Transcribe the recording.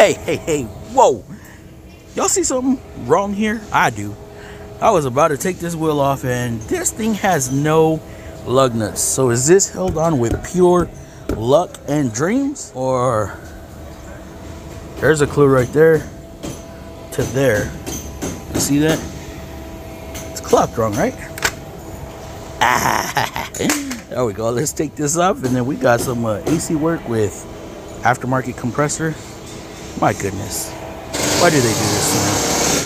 Hey, whoa. Y'all see something wrong here? I do. I was about to take this wheel off and this thing has no lug nuts. So is this held on with pure luck and dreams? Or there's a clue right there to there. You see that? It's clocked wrong, right? There we go. Let's take this off and then we got some AC work with aftermarket compressor. My goodness. Why do they do this to me?